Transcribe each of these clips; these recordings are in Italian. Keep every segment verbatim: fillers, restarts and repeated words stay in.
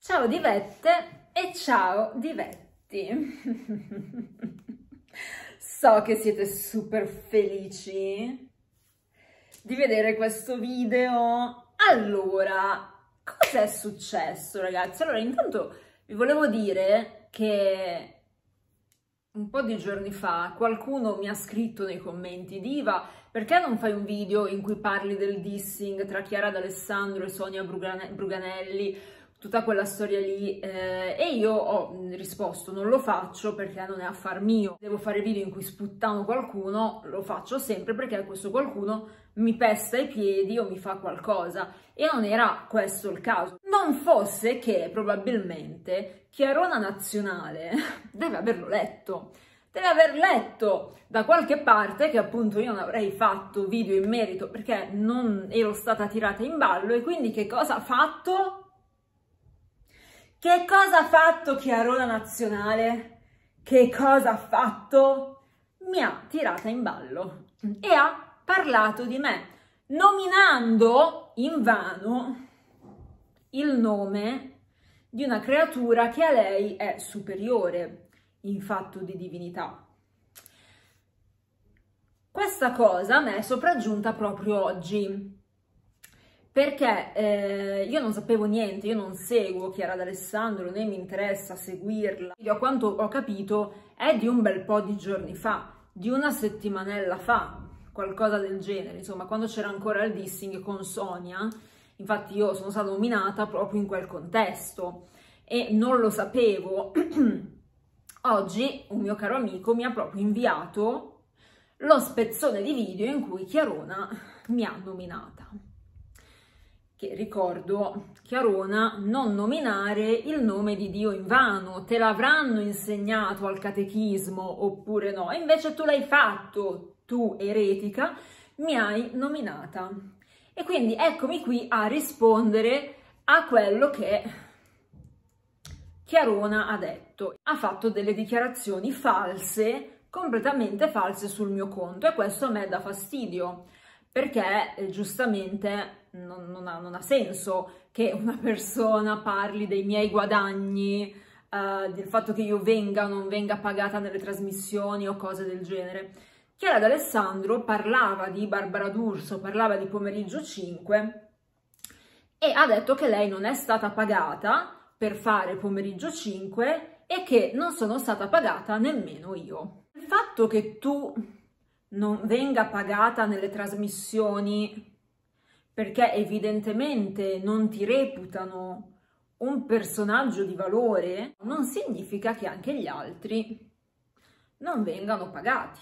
Ciao divette e ciao divetti. So che siete super felici di vedere questo video. Allora, cos'è successo, ragazzi? Allora, intanto vi volevo dire che un po' di giorni fa qualcuno mi ha scritto nei commenti: Diva, perché non fai un video in cui parli del dissing tra Chiara D'Alessandro e Sonia Bruganelli? Tutta quella storia lì, eh, e io ho risposto: non lo faccio perché non è affar mio. Devo fare video in cui sputtano qualcuno, lo faccio sempre perché questo qualcuno mi pesta i piedi o mi fa qualcosa, e non era questo il caso. Non fosse che probabilmente Chiarona Nazionale deve averlo letto, deve aver letto da qualche parte che appunto io non avrei fatto video in merito perché non ero stata tirata in ballo, e quindi che cosa ha fatto? Che cosa ha fatto Chiarona Nazionale? Che cosa ha fatto? Mi ha tirata in ballo e ha parlato di me, nominando invano il nome di una creatura che a lei è superiore in fatto di divinità. Questa cosa a me è sopraggiunta proprio oggi, perché eh, io non sapevo niente, io non seguo Chiara D'Alessandro, né mi interessa seguirla. A quanto ho capito è di un bel po' di giorni fa, di una settimanella fa, qualcosa del genere, insomma, quando c'era ancora il dissing con Sonia. Infatti io sono stata nominata proprio in quel contesto e non lo sapevo. Oggi un mio caro amico mi ha proprio inviato lo spezzone di video in cui Chiarona mi ha nominata. Che ricordo, Chiarona, non nominare il nome di Dio invano, te l'avranno insegnato al catechismo oppure no? E invece tu l'hai fatto, tu eretica, mi hai nominata. E quindi eccomi qui a rispondere a quello che Chiarona ha detto. Ha fatto delle dichiarazioni false, completamente false sul mio conto, e questo a me dà fastidio, perché eh, giustamente non, non, ha, non ha senso che una persona parli dei miei guadagni, eh, del fatto che io venga o non venga pagata nelle trasmissioni o cose del genere. Chiara D'Alessandro parlava di Barbara D'Urso, parlava di Pomeriggio cinque e ha detto che lei non è stata pagata per fare Pomeriggio cinque e che non sono stata pagata nemmeno io. Il fatto che tu non venga pagata nelle trasmissioni perché evidentemente non ti reputano un personaggio di valore non significa che anche gli altri non vengano pagati.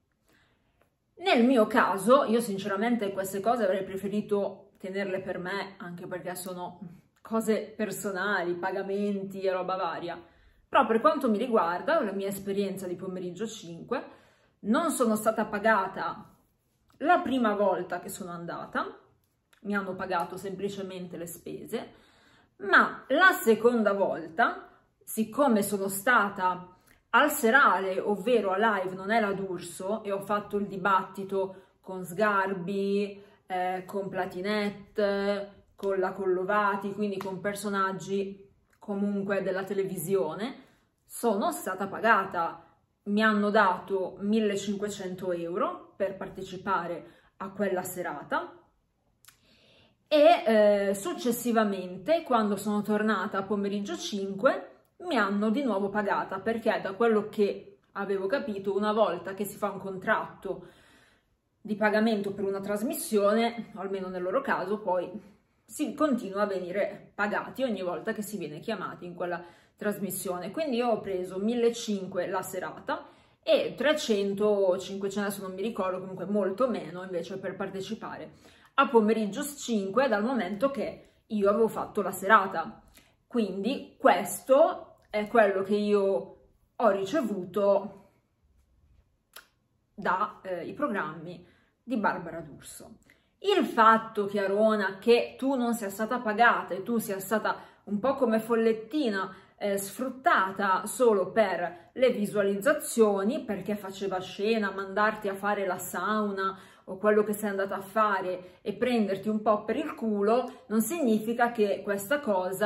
Nel mio caso, io sinceramente queste cose avrei preferito tenerle per me, anche perché sono cose personali, pagamenti e roba varia. Però per quanto mi riguarda, la mia esperienza di Pomeriggio cinque, non sono stata pagata la prima volta che sono andata, mi hanno pagato semplicemente le spese, ma la seconda volta, siccome sono stata al serale, ovvero a live Non è la D'Urso, e ho fatto il dibattito con Sgarbi, eh, con Platinette, con la Collovati, quindi con personaggi comunque della televisione, sono stata pagata. Mi hanno dato millecinquecento euro per partecipare a quella serata e eh, successivamente, quando sono tornata a Pomeriggio cinque, mi hanno di nuovo pagata, perché da quello che avevo capito, una volta che si fa un contratto di pagamento per una trasmissione, o almeno nel loro caso, poi si continua a venire pagati ogni volta che si viene chiamati in quella trasmissione. Quindi io ho preso millecinquecento la serata e trecento, cinquecento, adesso non mi ricordo, comunque molto meno invece per partecipare a Pomeriggio cinque, dal momento che io avevo fatto la serata. Quindi questo è quello che io ho ricevuto dai eh, programmi di Barbara D'Urso. Il fatto, Chiarona, che tu non sia stata pagata e tu sia stata un po' come follettina eh, sfruttata solo per le visualizzazioni, perché faceva scena, mandarti a fare la sauna o quello che sei andata a fare e prenderti un po' per il culo, non significa che questa cosa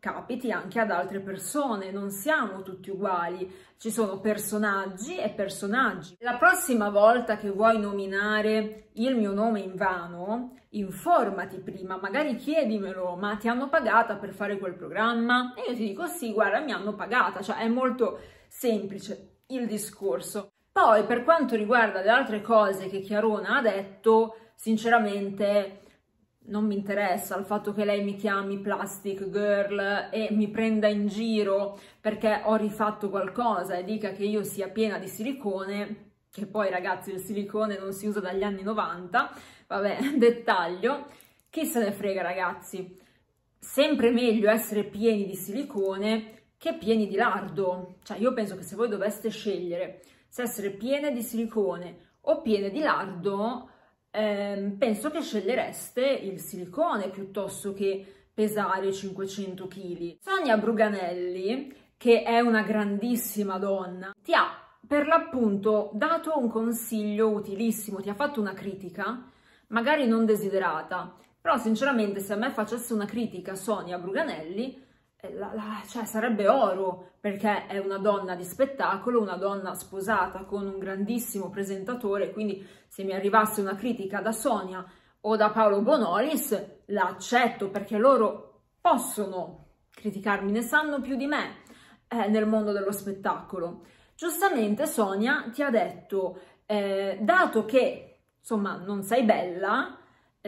capiti anche ad altre persone, non siamo tutti uguali, ci sono personaggi e personaggi. La prossima volta che vuoi nominare il mio nome invano, informati prima, magari chiedimelo, ma ti hanno pagata per fare quel programma? E io ti dico sì, guarda, mi hanno pagata, cioè è molto semplice il discorso. Poi per quanto riguarda le altre cose che Chiarona ha detto, sinceramente non mi interessa il fatto che lei mi chiami Plastic Girl e mi prenda in giro perché ho rifatto qualcosa e dica che io sia piena di silicone, che poi ragazzi il silicone non si usa dagli anni novanta, vabbè, dettaglio, chi se ne frega ragazzi, sempre meglio essere pieni di silicone che pieni di lardo, cioè io penso che se voi doveste scegliere se essere piene di silicone o piene di lardo, ehm, penso che scegliereste il silicone piuttosto che pesare cinquecento chili. Sonia Bruganelli, che è una grandissima donna, ti ha per l'appunto dato un consiglio utilissimo, ti ha fatto una critica, magari non desiderata, però sinceramente se a me facesse una critica Sonia Bruganelli, La, la, cioè sarebbe oro, perché è una donna di spettacolo, una donna sposata con un grandissimo presentatore, quindi se mi arrivasse una critica da Sonia o da Paolo Bonolis la accetto, perché loro possono criticarmi, ne sanno più di me eh, nel mondo dello spettacolo. Giustamente Sonia ti ha detto, eh, dato che insomma non sei bella,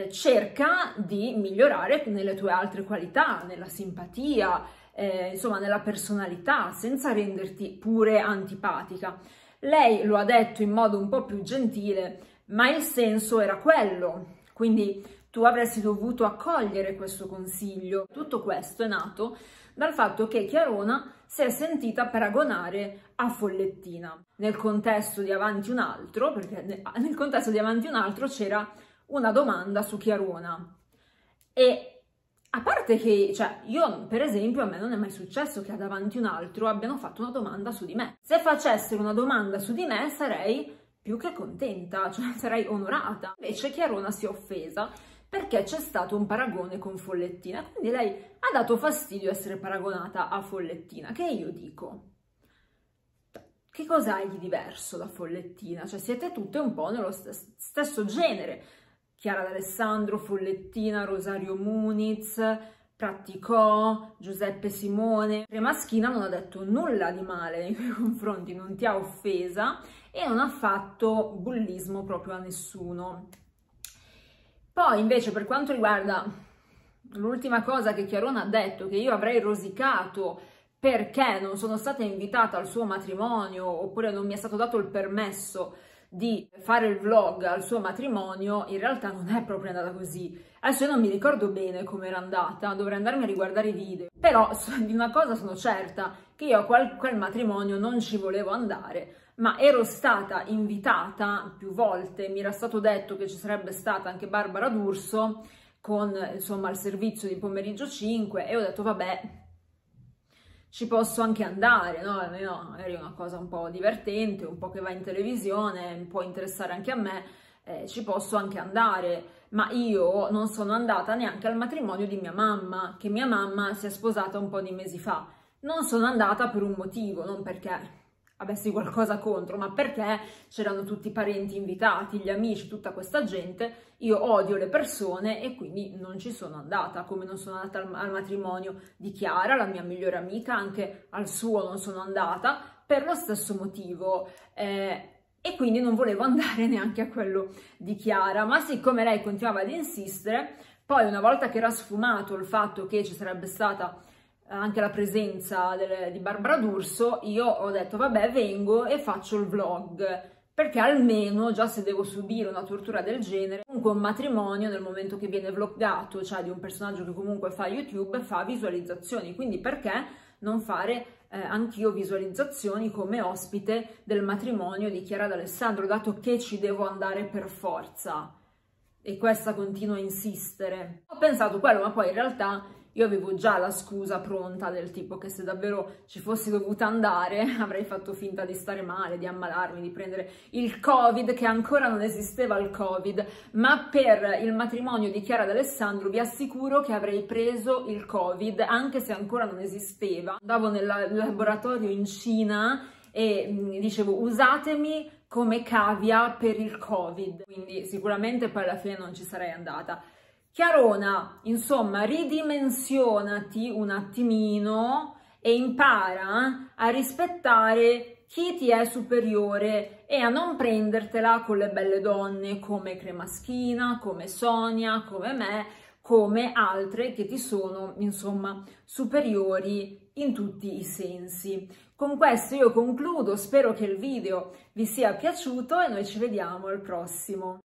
cerca di migliorare nelle tue altre qualità, nella simpatia, eh, insomma nella personalità, senza renderti pure antipatica. Lei lo ha detto in modo un po' più gentile, ma il senso era quello, quindi tu avresti dovuto accogliere questo consiglio. Tutto questo è nato dal fatto che Chiarona si è sentita paragonare a Follettina. Nel contesto di Avanti un altro, perché nel contesto di Avanti un altro c'era una domanda su Chiarona e a parte che, cioè, io per esempio a me non è mai successo che ad Avanti un altro abbiano fatto una domanda su di me. Se facessero una domanda su di me sarei più che contenta, cioè sarei onorata. Invece Chiarona si è offesa perché c'è stato un paragone con Follettina, quindi lei ha dato fastidio essere paragonata a Follettina, che io dico, che cos'hai di diverso da Follettina? Cioè siete tutte un po' nello stesso genere. Chiara D'Alessandro, Follettina, Rosario Muniz, Pratticò, Giuseppe Simone. Remaschina non ha detto nulla di male nei tuoi confronti, non ti ha offesa e non ha fatto bullismo proprio a nessuno. Poi invece per quanto riguarda l'ultima cosa che Chiarona ha detto, che io avrei rosicato perché non sono stata invitata al suo matrimonio oppure non mi è stato dato il permesso di fare il vlog al suo matrimonio, in realtà non è proprio andata così. Adesso io non mi ricordo bene come era andata, dovrei andarmi a riguardare i video, però di una cosa sono certa, che io a quel, quel matrimonio non ci volevo andare, ma ero stata invitata più volte, mi era stato detto che ci sarebbe stata anche Barbara D'Urso con insomma il servizio di pomeriggio cinque e ho detto vabbè, ci posso anche andare, no? Almeno magari è una cosa un po' divertente, un po' che va in televisione, può interessare anche a me, eh, ci posso anche andare, ma io non sono andata neanche al matrimonio di mia mamma, che mia mamma si è sposata un po' di mesi fa. Non sono andata per un motivo, non perché avessi qualcosa contro, ma perché c'erano tutti i parenti invitati, gli amici, tutta questa gente. Io odio le persone e quindi non ci sono andata, come non sono andata al, al matrimonio di Chiara, la mia migliore amica, anche al suo non sono andata per lo stesso motivo, eh, e quindi non volevo andare neanche a quello di Chiara, ma siccome lei continuava ad insistere, poi una volta che era sfumato il fatto che ci sarebbe stata anche la presenza delle, di Barbara D'Urso, io ho detto vabbè, vengo e faccio il vlog, perché almeno già se devo subire una tortura del genere, comunque un matrimonio nel momento che viene vloggato, cioè di un personaggio che comunque fa YouTube, fa visualizzazioni, quindi perché non fare eh, anch'io visualizzazioni come ospite del matrimonio di Chiara D'Alessandro, dato che ci devo andare per forza, e questa continua a insistere. Ho pensato quello, ma poi in realtà io avevo già la scusa pronta del tipo che se davvero ci fossi dovuta andare avrei fatto finta di stare male, di ammalarmi, di prendere il Covid, che ancora non esisteva il Covid, ma per il matrimonio di Chiara D'Alessandro vi assicuro che avrei preso il Covid, anche se ancora non esisteva. Andavo nel laboratorio in Cina e dicevo usatemi come cavia per il Covid, quindi sicuramente poi alla fine non ci sarei andata. Chiarona, insomma, ridimensionati un attimino e impara a rispettare chi ti è superiore e a non prendertela con le belle donne come Cremaschina, come Sonia, come me, come altre che ti sono, insomma, superiori in tutti i sensi. Con questo io concludo, spero che il video vi sia piaciuto e noi ci vediamo al prossimo.